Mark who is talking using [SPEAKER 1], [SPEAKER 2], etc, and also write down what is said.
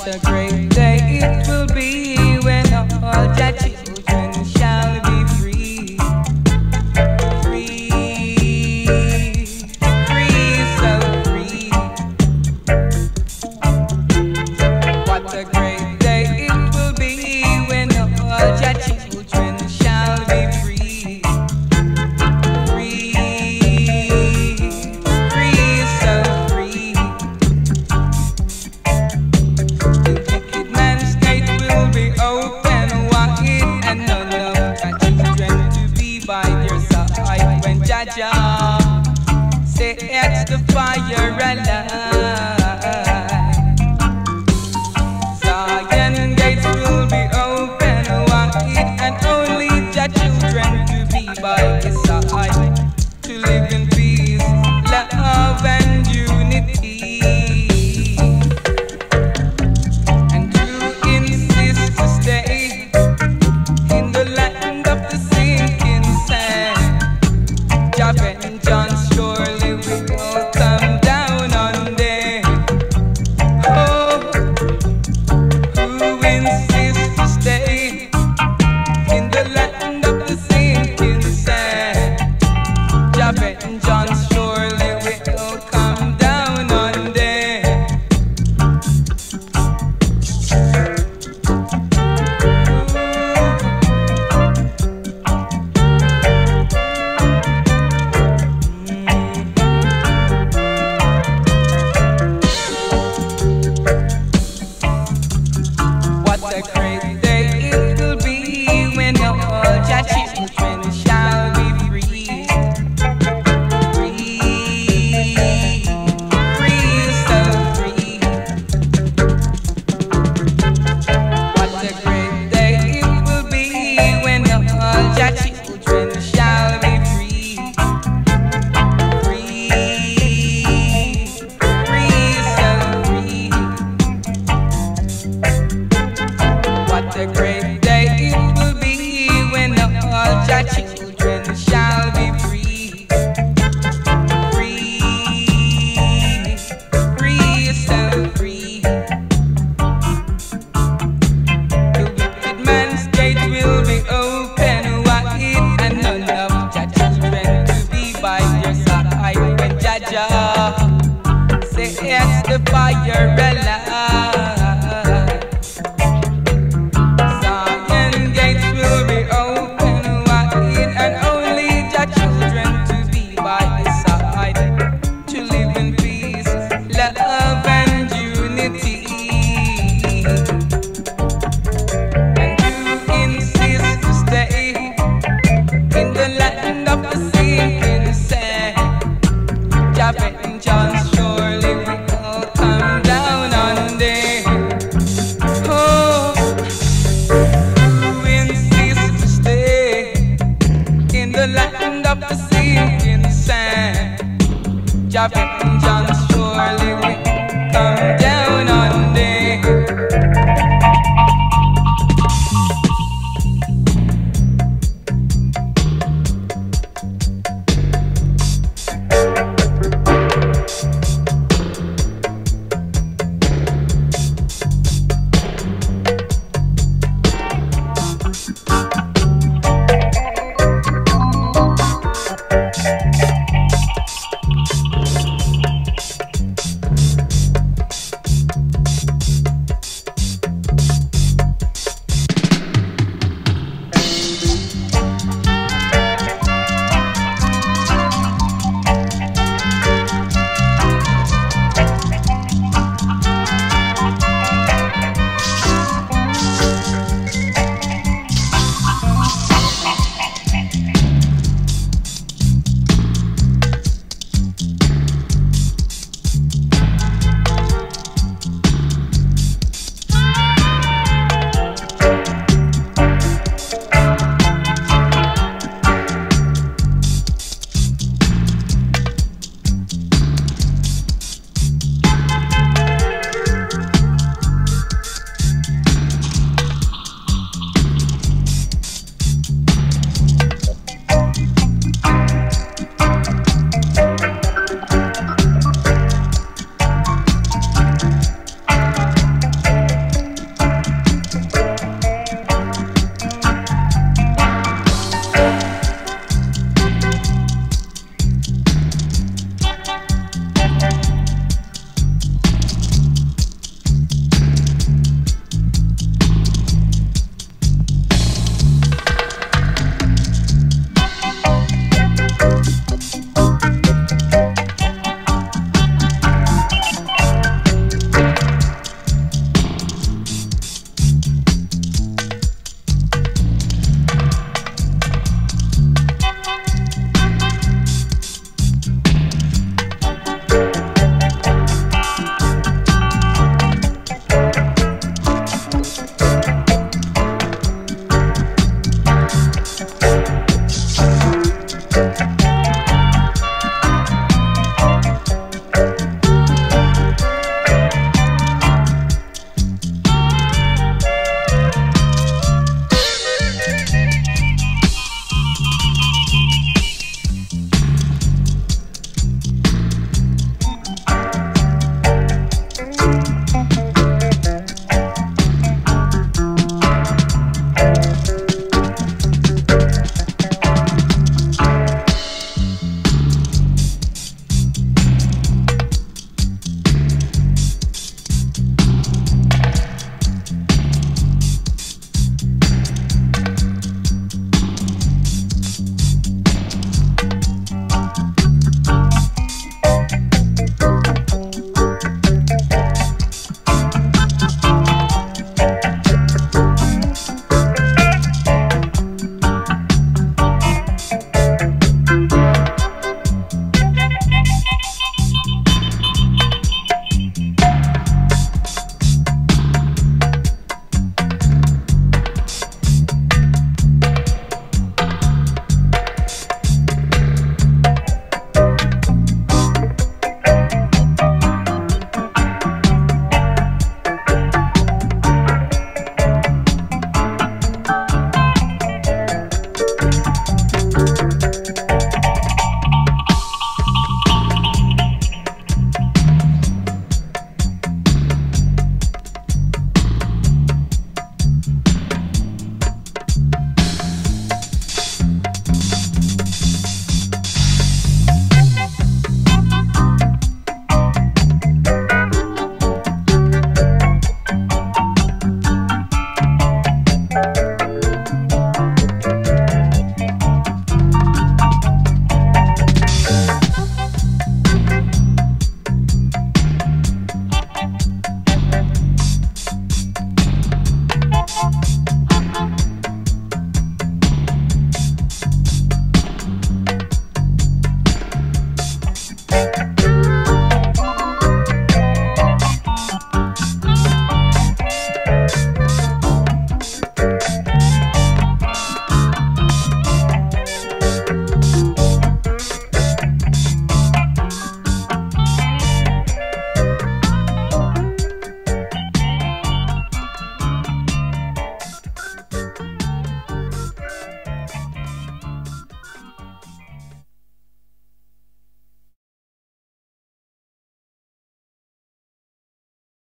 [SPEAKER 1] a great day it will be when all your children shall be free. Free, free, so free. What a great day it will be when all your children shall be free. Free, free, so free. Open wide and none of your children to be by their side when Jaja sets the fire alight. Zion gates will be open wide and only your children to be by his side to live in peace, love and unity. Vengeance surely will come down on them. Oh, who insists to stay in the land of the sinking sand? Your vengeance surely will come down on them. What a great day it will be when all your children shall be free. Free, free, so free. What a great day it will be when all your children shall be free. Free, free, so free. What a great day it will be when all your children shall be free. Free, free, so free. The wicked man's gate will be open wide and none of your children to be by your side when Jaja sets the fire alight.